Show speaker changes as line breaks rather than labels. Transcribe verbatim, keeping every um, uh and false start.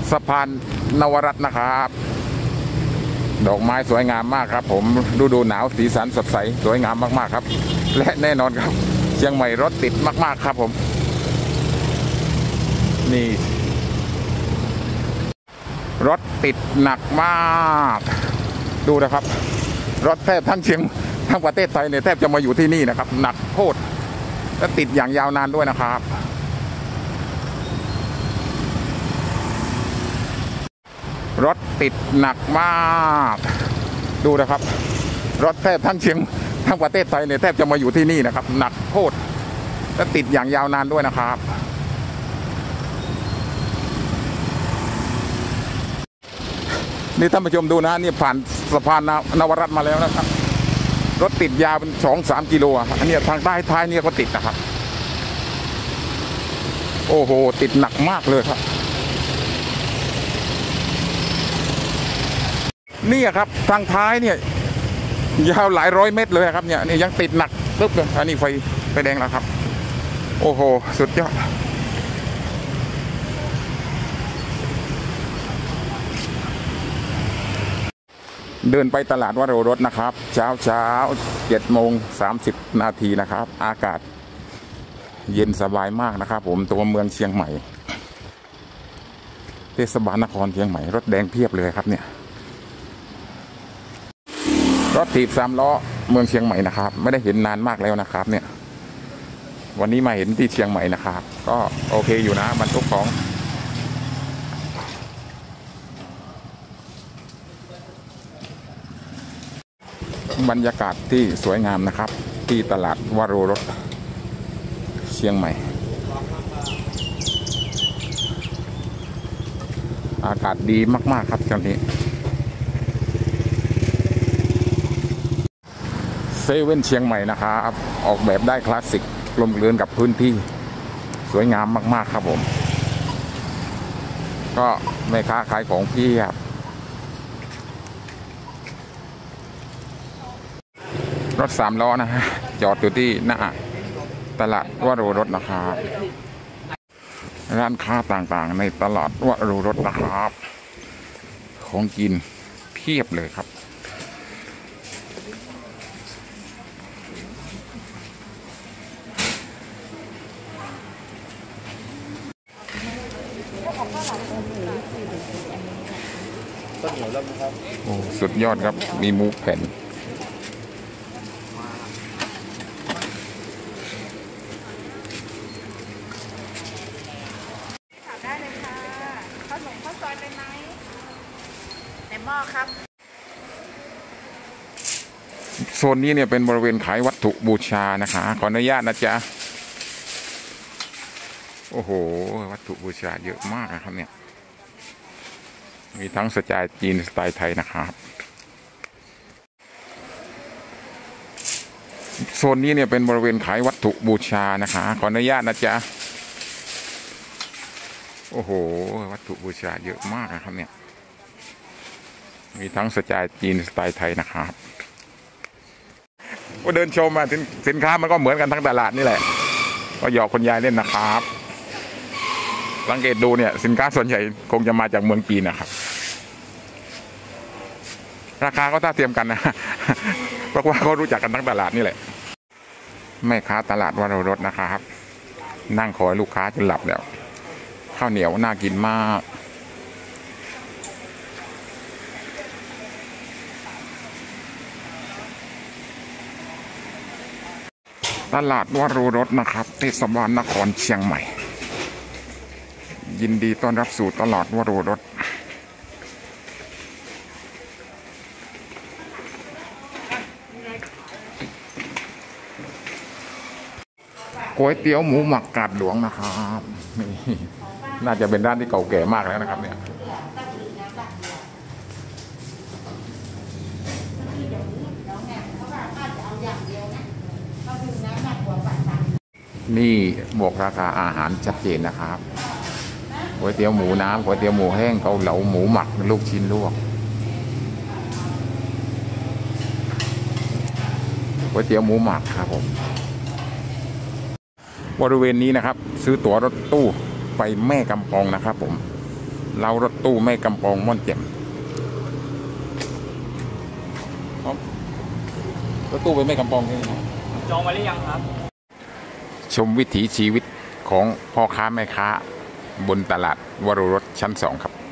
สะพานนวรัตน์นะครับดอกไม้สวยงามมากครับผมฤดูหนาวสีสันสดใสสวยงามมากๆครับและแน่นอนครับเชียงใหม่รถติดมากๆครับผมนี่รถติดหนักมากดูนะครับรถแทบทั้งเชียงทั้งประเทศไทยเนี่ยแทบจะมาอยู่ที่นี่นะครับหนักโคตรและติดอย่างยาวนานด้วยนะครับรถติดหนักมากดูนะครับรถแทบทั้งเชียงทั้งประเทศไทยเนี่ยแทบจะมาอยู่ที่นี่นะครับหนักโคตรและติดอย่างยาวนานด้วยนะครับนี่ท่านผู้ชมดูนะนี่ผ่านสะพานนวรัตน์มาแล้วนะครับรถติดยาวเป็นสองสามกิโลอ่ะอันนี้ทางใต้ท้ายเนี่ยก็ติดนะครับโอ้โหติดหนักมากเลยครับนี่ครับทางท้ายเนี่ยยาวหลายร้อยเมตรเลยครับเนี่ยนี่ยังติดหนักปึ๊บเลยอันนี้ไฟไฟแดงแล้วครับโอ้โหสุดยอดเดินไปตลาดวโรรสนะครับเช้าเช้าเจ็ดโมงสามสิบนาทีนะครับอากาศเย็นสบายมากนะครับผมตัวเมืองเชียงใหม่เทศบาลนครเชียงใหม่รถแดงเพียบเลยครับเนี่ยรถถีบสามล้อเมืองเชียงใหม่นะครับไม่ได้เห็นนานมากแล้วนะครับเนี่ยวันนี้มาเห็นที่เชียงใหม่นะครับก็โอเคอยู่นะบรรทุกของบรรยากาศที่สวยงามนะครับที่ตลาดวโรรสเชียงใหม่อากาศดีมากๆครับตอนนี้เซเว่นเชียงใหม่นะครับออกแบบได้คลาสสิกกลมกลืนกับพื้นที่สวยงามมากๆครับผมก็แม่ค้าขายของพี่ครับรถสามล้อนะฮะจอดอยู่ที่หน้าตลาดวโรรสนะครับร้านค้าต่างๆในตลาดวโรรสนะครับของกินเพียบเลยครับโอ้สุดยอดครับมีหมูแผ่น
ได้เลยค่ะข้าวหนมข้าวซอยเป็นไหมในหม้อครับ
โซนนี้เนี่ยเป็นบริเวณขายวัตถุบูชานะคะขออนุญาตนะจ๊ะโอ้โหวัตถุบูชาเยอะมากนะครับเนี่ยมีทั้งสไตล์จีนสไตล์ไทยนะครับโซนนี้เนี่ยเป็นบริเวณขายวัตถุบูชานะคะขออนุญาตนะจ๊ะโอ้โหวัตถุบูชาเยอะมากนะครับเนี่ยมีทั้งสไตล์จีนสไตล์ไทยนะครับก็เดินชมมาสินค้ามันก็เหมือนกันทั้งตลาดนี่แหละก็หยอกคนยายเล่นนะครับสังเกตดูเนี่ยสินค้าส่วนใหญ่คงจะมาจากเมืองจีนนะครับราคาก็ท่าเทียมกันนะเพราะว่าเขารู้จักกันทั้งตลาดนี่แหละแม่ค้าตลาดวโรรสนะครับนั่งคอยลูกค้าจนหลับแล้วข้าวเหนียวน่ากินมากตลาดวโรรสนะครับเทศบาลนครเชียงใหม่ยินดีต้อนรับสู่ตลาดวโรรสก๋วยเตี๋ยวหมูหมักกาดหลวงนะครับนี่น่าจะเป็นร้านที่เก่าแก่มากแล้วนะครับเนี่ยนี่บอกราคาอาหารชัดเจนนะครับก๋วยเตี๋ยวหมูน้ำก๋วยเตี๋ยวหมูแห้งเกาเหลาหมูหมักลูกชิ้นลวกก๋วยเตี๋ยวหมูหมักครับผมบริเวณนี้นะครับซื้อตั๋วรถตู้ไปแม่กำปองนะครับผมเรารถตู้ไม่กำปองม่อนเจ็มรถตู้ไปไม่กำปองใช่ไหม
จองไว้หรือยังครับ
ชมวิถีชีวิตของพ่อค้าแม่ค้าบนตลาดวโรรสชั้นสองครับ